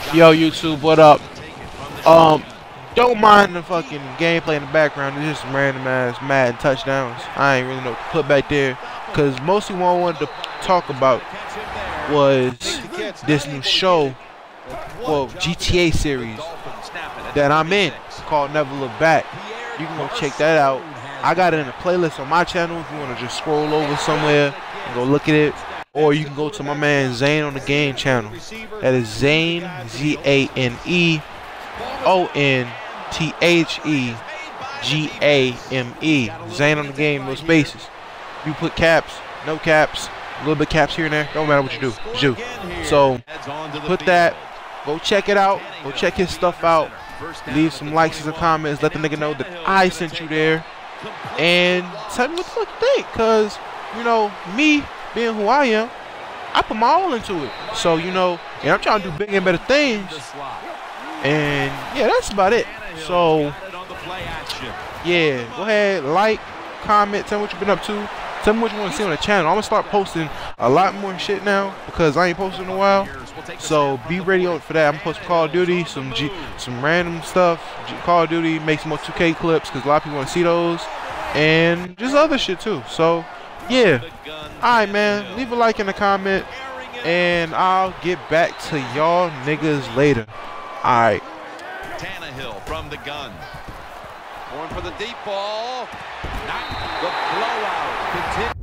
Yo, YouTube, what up? Don't mind the fucking gameplay in the background. It's just some random ass Madden touchdowns. I ain't really know what to put back there, cause mostly what I wanted to talk about was this new show, well, GTA series that I'm in called Never Look Back. You can go check that out. I got it in a playlist on my channel if you want to just scroll over somewhere and go look at it. Or you can go to my man Zane on the Game channel. That is Zane, ZaneOnTheGame, Zane on the Game, no spaces. You put caps, no caps, a little bit caps here and there. Don't matter what you do, just do. So put that. Go check it out. Go check his stuff out. Leave some likes and comments. Let the nigga know that I sent you there. And tell me what the fuck you think. Cause, you know, me being who I am, I put my all into it. So, you know, and I'm trying to do bigger and better things. And yeah, that's about it. So yeah, go ahead, like, comment, tell me what you've been up to. Tell me what you want to see on the channel. I'm gonna start posting a lot more shit now because I ain't posted in a while. So be ready for that. I'm gonna post Call of Duty, some random stuff. Call of Duty, make some more 2K clips because a lot of people want to see those, and just other shit too. So yeah, alright man, leave a like in the comment, and I'll get back to y'all niggas later. Alright. Tannehill from the gun. Going for the deep ball. Not the blowout.